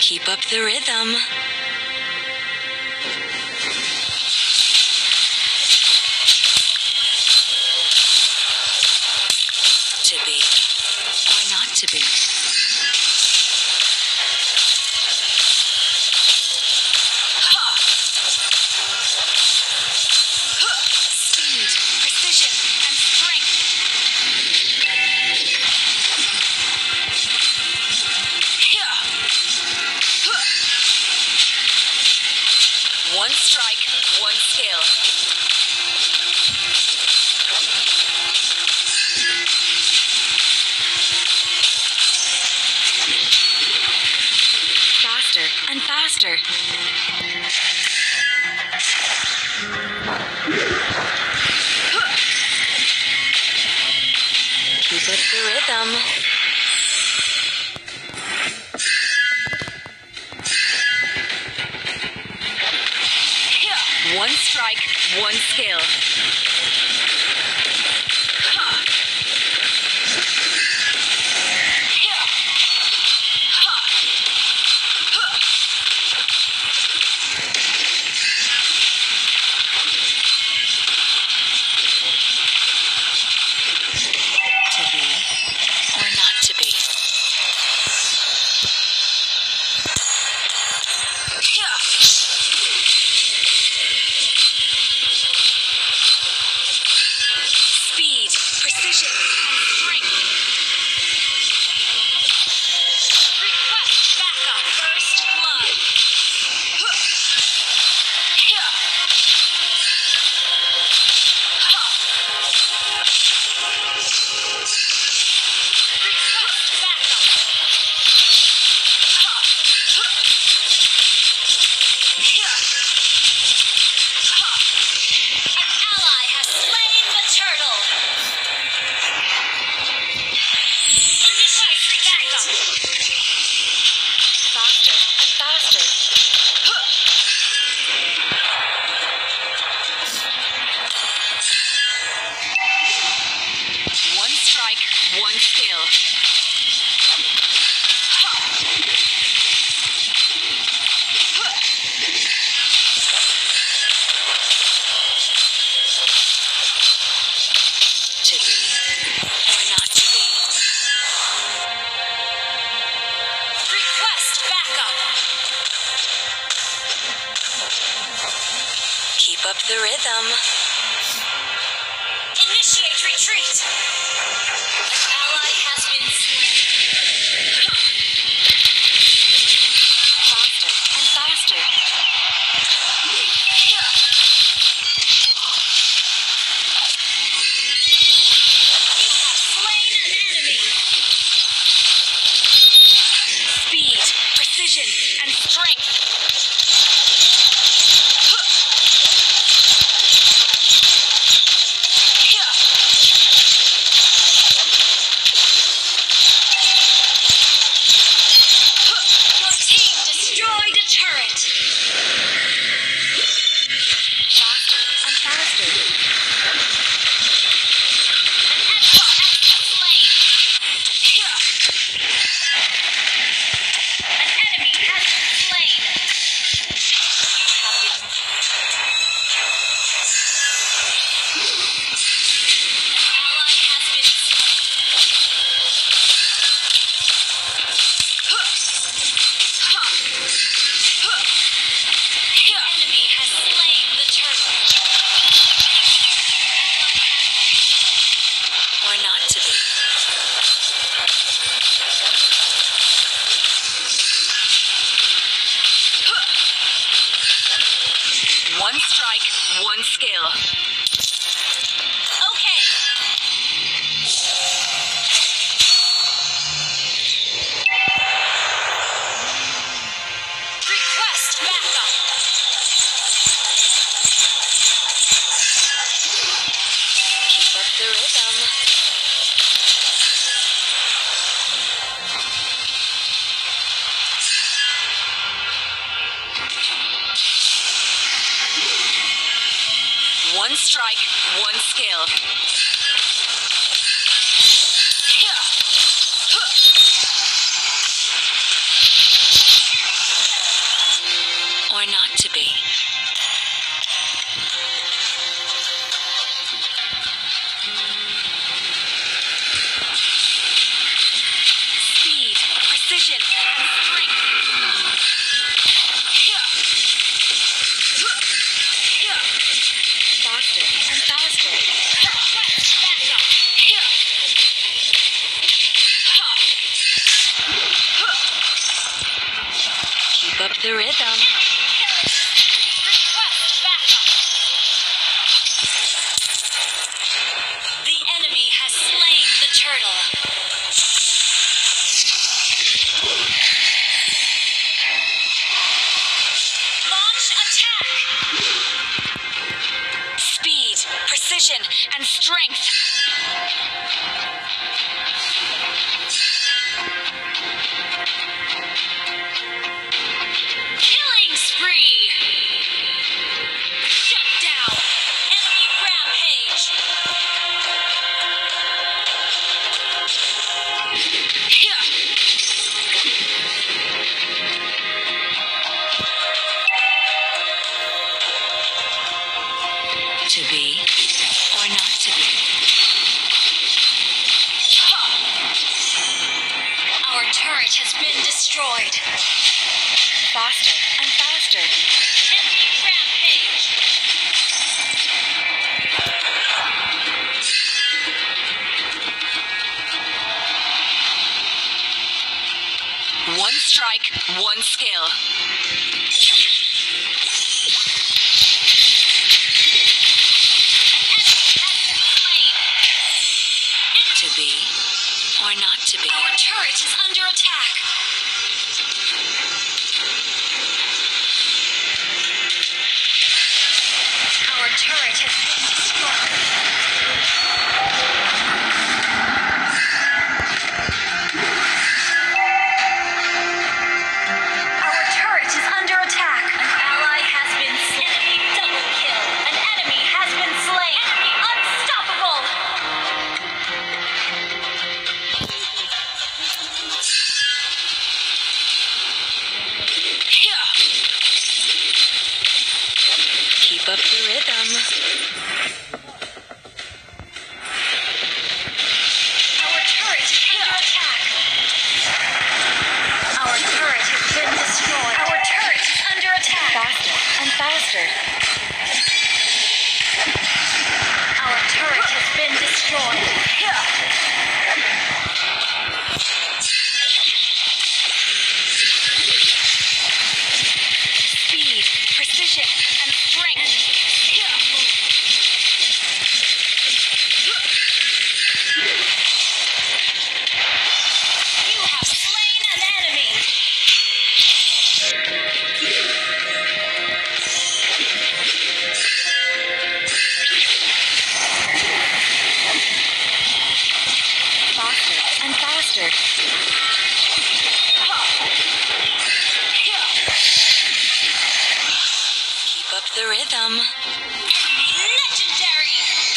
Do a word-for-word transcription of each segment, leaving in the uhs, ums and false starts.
Keep up the rhythm. To be or not to be. Speed, precision, and strength. One strike, one skill. Faster and faster. Keep up the rhythm. One strike, one skill. To be or not to be. Speed, precision, and strength. Request backup. First blood. Request backup. An ally has slain the turtle. Initiate backup. Faster and faster. One strike, one skill. To be or not to be. Request backup. Keep up the rhythm. Initiate retreat. An ally has been slain. Faster and faster. You have slain an enemy. Speed, precision, and strength. Your team destroyed a turret. Faster and faster. An enemy has been slain. An enemy has been slain. You have been. An ally has been slain. The enemy has slain the turtle. Or not to be. One strike, one skill. Okay. Request backup. Keep up the rhythm. One strike, one skill. precision, and strength. Faster and faster. Back up. Keep up the rhythm. Request backup. The enemy has slain the turtle. Launch attack. Speed, precision, and strength. Killing spree. Shut down. Enemy rampage. To be or not to be. Our turret has been destroyed. Faster and faster. Enemy rampage. One strike, one skill. To be or not to be. Our turret is under attack. Our turret has been destroyed. Our turret is under attack. An ally has been slain. Enemy double kill. An enemy has been slain. Enemy unstoppable. Keep up the rhythm. Our turret is under attack. Our turret has been destroyed. Our turret is under attack. Faster and faster. Our turret has been destroyed. Speed, precision, and strength. You have slain an enemy. Faster and faster. Keep up the rhythm. Enemy legendary.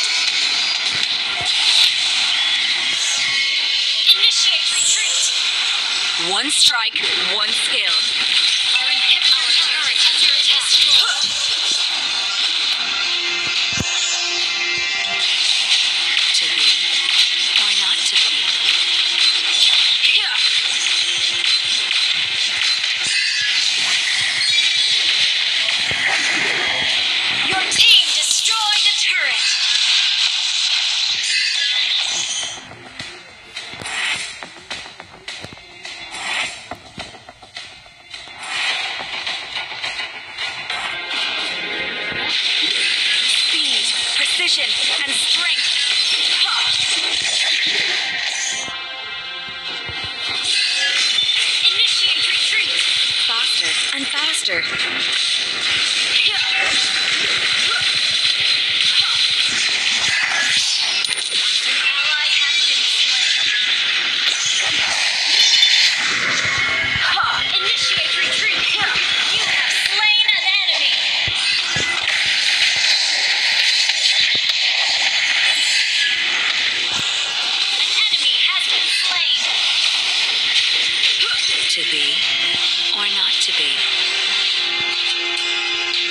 Initiate retreat. One strike, one skill. Our inhibitor turret is under attack. To be or not to be. Your team destroyed a turret. Speed, precision, and strength. Initiate retreat. Faster and faster. An ally has been slain. Initiate retreat. You have slain an enemy. An enemy has been slain. To be or not to be.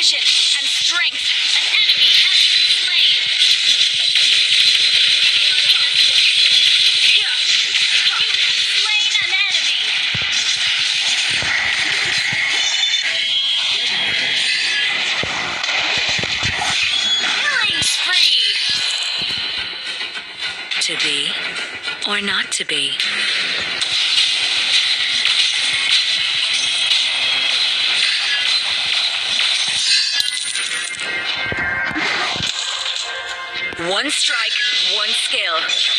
precision and strength. An enemy has been slain. You have slain an enemy. Killing spree. To be or not to be. One strike, one skill.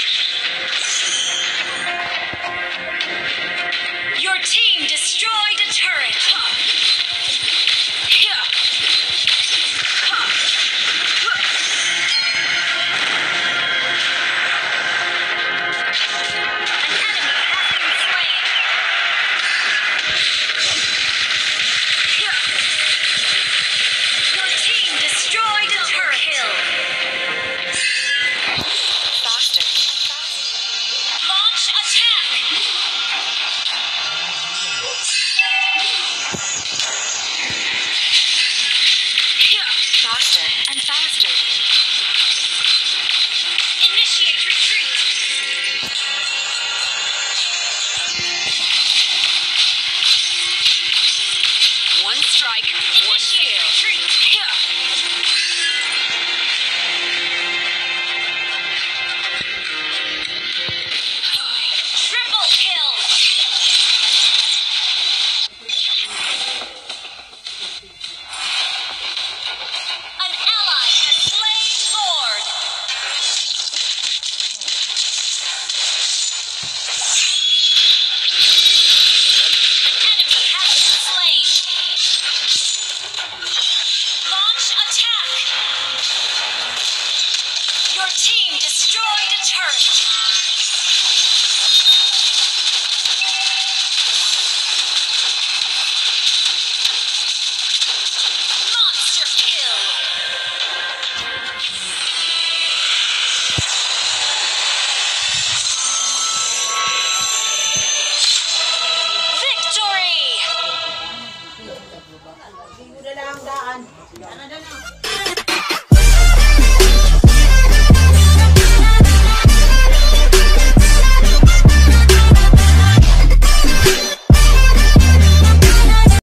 Your team destroyed a turret. Ano daw na?